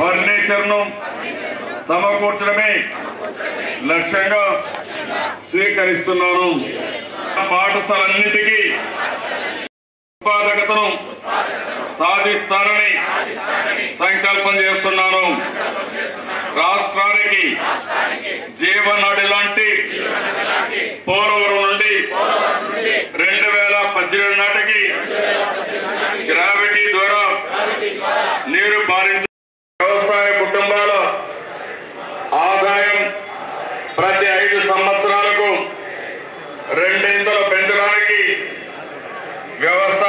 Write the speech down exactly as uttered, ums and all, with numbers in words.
ఫర్నిచర్ను సమకూర్చడమే లక్ష్యంగా స్వీకరిస్తున్నాను. పాఠశాలన్నింటికీ ఉత్పాదకతను సాధిస్తానని సంకల్పం చేస్తున్నాను. రాష్ట్రానికి జీవనాడి లాంటి పోలవరం నుండి రెండు వేల పద్దెనిమిది నాటికి గ్రావిటీ ద్వారా నీరు పారించ వ్యవసాయ కుటుంబాల ఆదాయం ప్రతి ఐదు సంవత్సరాలకు రెండింతలు పెంచడానికి వ్యవసాయ